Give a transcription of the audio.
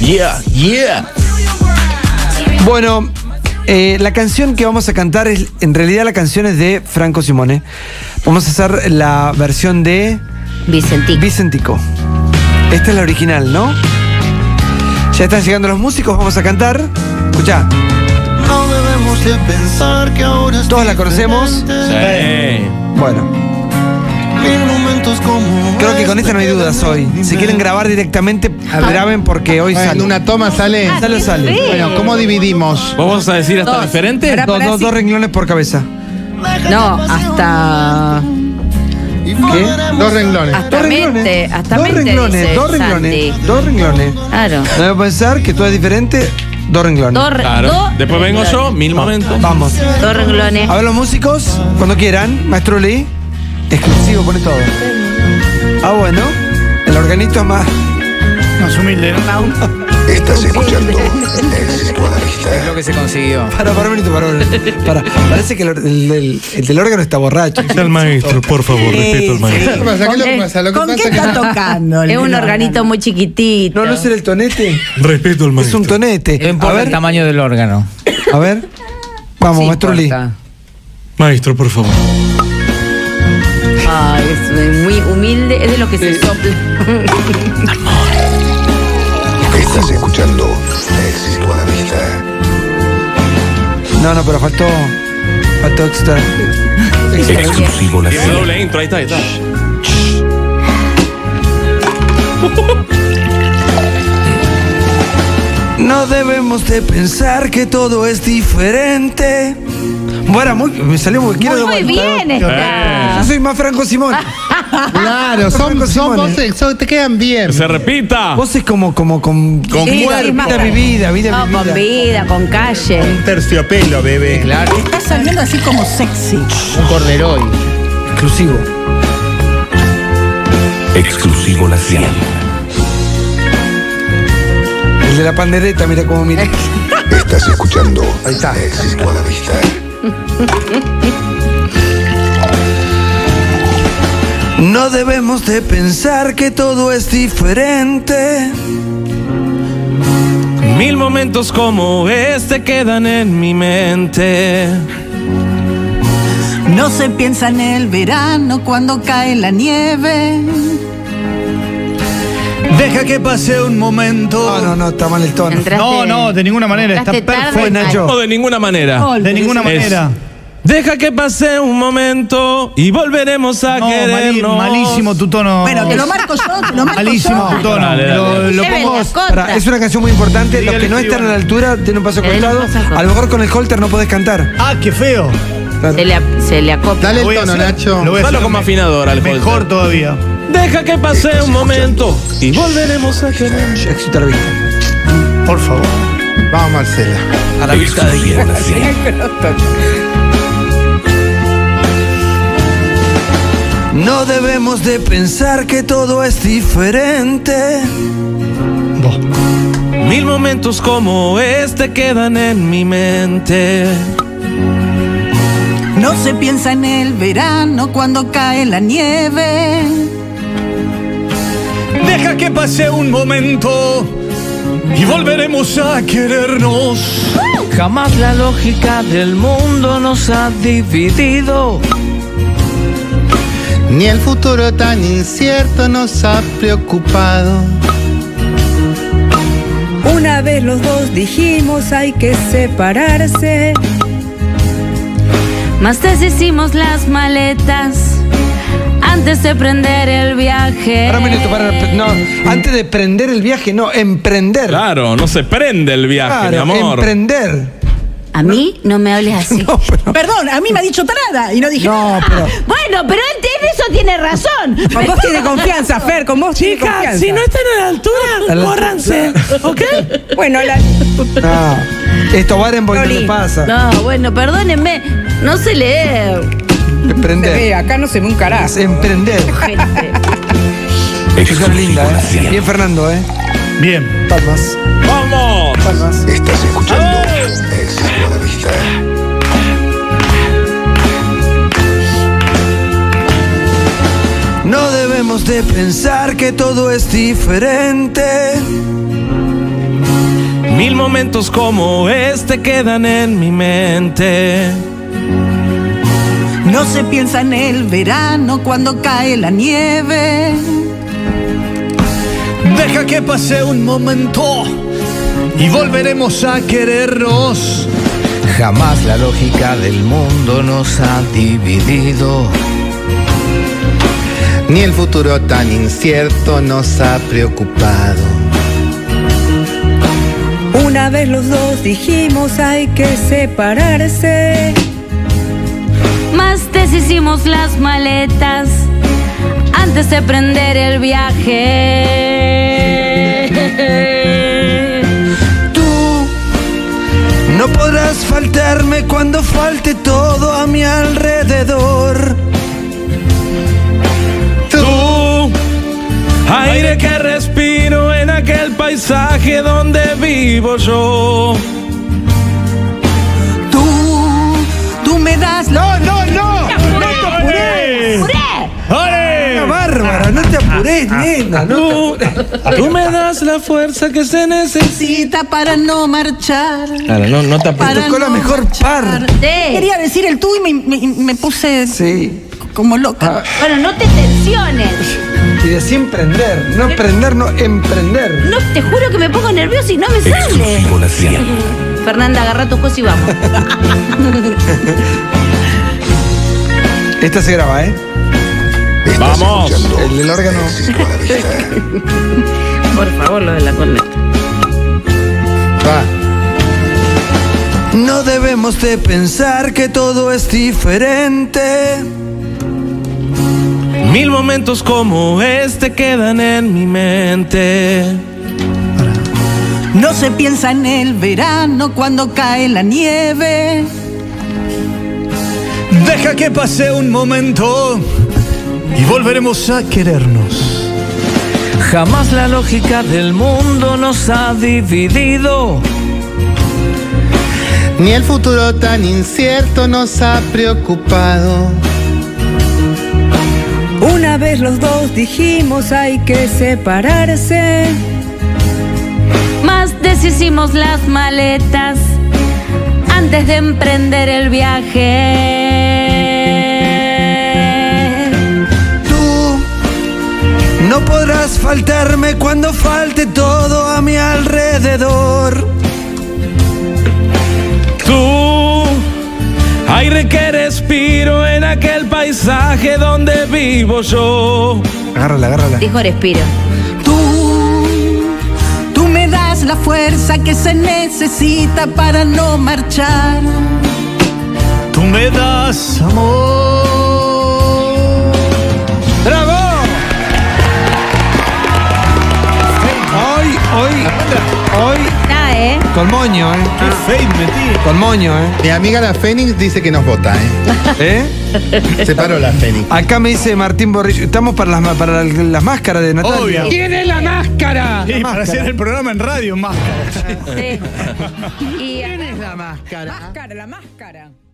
Yeah. Bueno, la canción que vamos a cantar es, en realidad la canción es de Franco Simone. Vamos a hacer la versión de Vicentico. Esta es la original, ¿no? Ya están llegando los músicos, vamos a cantar. Escuchá. No debemos de pensar que ahora ¿Todos la conocemos? Sí. Bueno. Creo que con esta no hay dudas hoy. Si quieren grabar directamente, graben porque hoy sale. En una toma sale. Sale. Bueno, ¿cómo dividimos? ¿Vos vas a decir hasta diferente? Dos renglones por cabeza. No, hasta... ¿Qué? Dos renglones. Hasta mente. Hasta Dos mente, renglones, dice dos renglones. Santi. Dos renglones. Claro. No debo pensar que todo es diferente. Dos renglones. Claro. Después vengo yo, 1000 momentos. Vamos. Dos renglones. A ver los músicos, cuando quieran. Maestro Lee. Exclusivo, pone todo. Ah, bueno. El organito es más humilde, ¿no? Estás escuchando Éxito a la Vista. Es lo que se consiguió. Para un minuto. Parece que el del órgano está borracho. Sea el maestro, por favor, respeto al maestro. ¿Qué pasa? ¿Qué es lo que pasa? Lo que ¿Con pasa qué es que está tocando? Es un organito muy chiquitito. No es el tonete. Respeto al Es maestro. un tonete. No A importa el ver, tamaño del órgano. a ver. Vamos, Sí Maestro Lee. importa. Maestro, por favor. Ay, es muy humilde. Es de lo que se sopla. Estás escuchando Éxito a la Vista. No, pero faltó extra. Exclusivo la Tiene doble intro, ahí está. No debemos de pensar que todo es diferente. Bueno, me salió muy quiero Muy bien está. Yo soy más Franco Simón. Claro, son voces, te quedan bien. Se repita. Vos es como con Sí, vida mi vida. No, con vida, con calle. Un terciopelo, bebé. Claro. Está saliendo así como sexy. Un corderoy. Exclusivo. Exclusivo la 100. El de la pandereta, mira cómo mira. Estás escuchando Ahí está. Éxito a la Vista. No debemos de pensar que todo es diferente. 1000 momentos como este quedan en mi mente. No se piensa en el verano cuando cae la nieve. Deja que pase un momento. No, está mal el tono. No, de ninguna manera. Está Entraste tarde. perfecto. Nacho. No, de ninguna manera. De ninguna manera. Deja que pase un momento y volveremos a querernos. Malísimo tu tono. Bueno, te lo marco yo, Malísimo tu tono. Dale, dale. Lo Lleven pongo. las cosas. Es una canción muy importante. Los Dígale, que no están a la altura tienen un paso Le den un cortado. paso cortado. A lo mejor con el holter no podés cantar. Ah, qué feo. Se le acopla. Dale Lo voy el a tono, hacer. Nacho. Lo voy a Usalo hacer como afinador al mejor holter. todavía. Deja que pase un momento y volveremos a querernos. Éxito a la vista. Por favor. Vamos, Marcela. A la vista de Exclusivo la 100. No debemos de pensar que todo es diferente. 1000 momentos como este quedan en mi mente. No se piensa en el verano cuando cae la nieve. Deja que pase un momento y volveremos a querernos. Jamás la lógica del mundo nos ha dividido. Ni el futuro tan incierto nos ha preocupado. Una vez los dos dijimos hay que separarse. Más deshicimos las maletas antes de prender el viaje. Para un minuto, no, antes de prender el viaje, no, emprender. Claro, no se prende el viaje, mi amor. Emprender. A mí no me hables así. No, pero, Perdón, a mí me ha dicho tarada y no dije no, nada. pero Bueno, pero él en eso tiene razón. Con vos tiene confianza, Fer, con vos tiene confianza. están a la altura, córranse, ¿ok? Bueno, no. Esto Barenboim no le pasa. No, bueno, perdónenme. No sé leer. Emprender. acá no se ve un carajo. Es emprender. Gente. Eso es linda, Bien, Fernando, Bien. Palmas. ¡Vamos! Palmas. Estás escuchando Éxito a la Vista. No debemos de pensar que todo es diferente. Mil momentos como este quedan en mi mente. No se piensa en el verano cuando cae la nieve. Deja que pase un momento y volveremos a querernos. Jamás la lógica del mundo nos ha dividido. Ni el futuro tan incierto nos ha preocupado. Una vez los dos dijimos hay que separarse. Más deshicimos las maletas antes de prender el viaje. Tú no podrás faltarme cuando falte todo a mi alrededor. Tú, aire que respiro en aquel paisaje donde vivo yo. Tú me das... ¡No! ¡No te apures! ¡Ole! Bárbara, no te apures, nena, no te apures. Tú me das la fuerza que se necesita. para no marchar. Claro, no te apures. Tocó la mejor parte. Quería decir el tú y me puse como loca. Bueno, no te tensiones. Y de emprender, no emprender, no emprender. No, te juro que me pongo nerviosa y no me sale. Fernanda, agarra tus cosas y vamos. Esta se graba, ¿eh? Vamos. El del órgano. Por favor, lo de la corneta. No debemos de pensar que todo es diferente. Mil momentos como este quedan en mi mente. No se piensa en el verano cuando cae la nieve. Deja que pase un momento y volveremos a querernos. Jamás la lógica del mundo nos ha dividido. Ni el futuro tan incierto nos ha preocupado. Una vez los dos dijimos hay que separarse. Más deshicimos las maletas antes de emprender el viaje. Tú no podrás faltarme cuando falte todo a mi alrededor. Tú, aire que respiro en aquel paisaje donde vivo yo. Agárrala. Dijo respiro. Tú me das la fuerza que se necesita para no marchar. Tú me das amor. ¡Bravo! Hoy. Con moño, Qué fake metí. Con moño, Mi amiga la Fénix dice que nos vota, Se paró la Fénix. Acá me dice Martín Borrillo. Estamos para las máscaras de Natalia. Obvio. ¡Tiene la máscara! Sí, para hacer el programa en radio, máscara. Sí. ¿Quién es la máscara? La máscara.